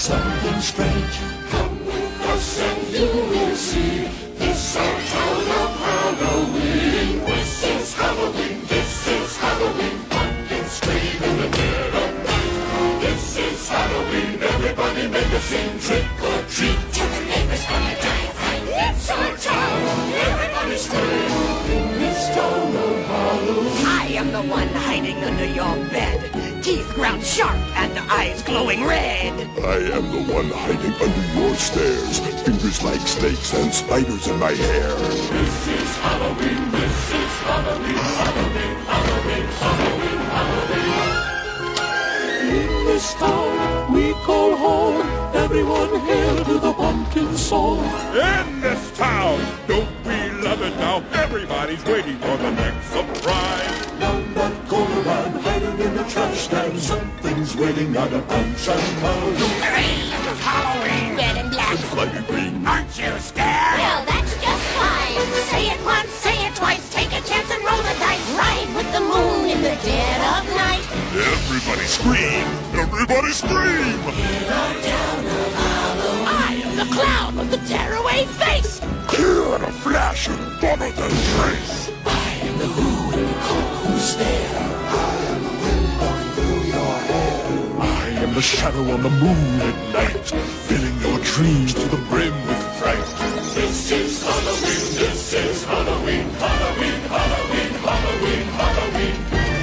something strange. Come with us and you will see. This our town of Halloween. This is Halloween, this is Halloween. Pumpkins scream in the dead of night. This is Halloween, everybody make a scene. Trick or treat, tell the neighbors gonna die of fright. It's our town, everybody scream. In this town of Halloween. I am the one hiding under your bed. Teeth ground sharp and eyes glowing red. I am the one hiding under your stairs. Fingers like snakes and spiders in my hair. This is Halloween, this is Halloween, Halloween, Halloween, Halloween, Halloween. In this town we call home. Everyone hail to the pumpkin song. In this town, don't we love it now? Everybody's waiting for the next surprise. Down that corner and hiding in the trash can, something's waiting on a pumpkin house. Hooray! This is Halloween! Red and black. It's bloody green. Aren't you scared? Well, that's just fine. Say it once, say it twice. Take a chance and roll the dice. Ride with the moon in the dead of night. Everybody scream! Everybody scream! In our town of Halloween. I am the clown with the tearaway face. Clear in a flash and better than trace. I am the who and you call who stare. I am the wind blowing through your hair. I am the shadow on the moon at night, filling your dreams to the brim with fright. This is Halloween, this is Halloween, Halloween, Halloween, Halloween, Halloween.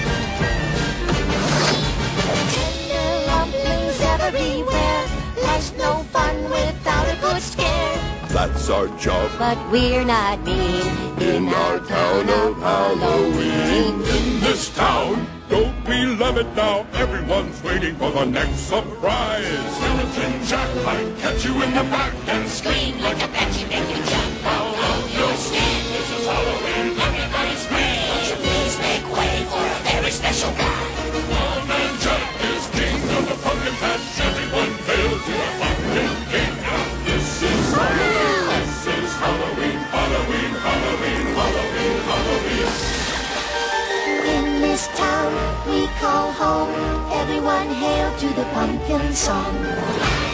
Tender rumblings everywhere. Life's no fun without a good scare. That's our job But we're not mean in our town of Halloween. In this town, don't we love it now? Everyone's waiting for the next surprise. Skeleton Jack might catch you in the back and Scream like a banshee, make you jump out of your skin. this is Halloween. Everybody scream. Won't you please make way for a very special guy? One man Jack is king of the pumpkin patch. Everyone hail to the pumpkin king. This is Halloween, this is Halloween, Halloween, Halloween, Halloween, Halloween. In this town we call home. Everyone hail to the pumpkin song.